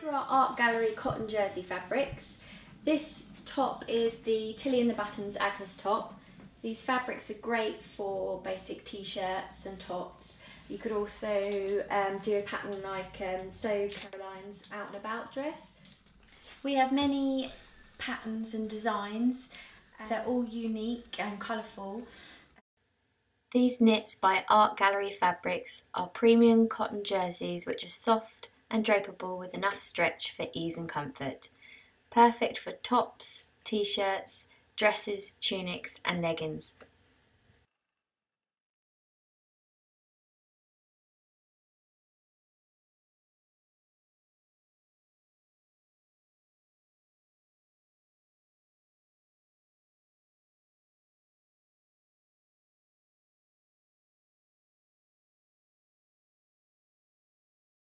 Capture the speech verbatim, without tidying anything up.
are our art gallery cotton jersey fabrics. This top is the Tilly and the Buttons Agnes top. These fabrics are great for basic t-shirts and tops. You could also um, do a pattern like um, So Caroline's Out and About dress. We have many patterns and designs. They're all unique and colourful. These knits by Art Gallery Fabrics are premium cotton jerseys which are soft and drapeable with enough stretch for ease and comfort. Perfect for tops, t-shirts, dresses, tunics and leggings.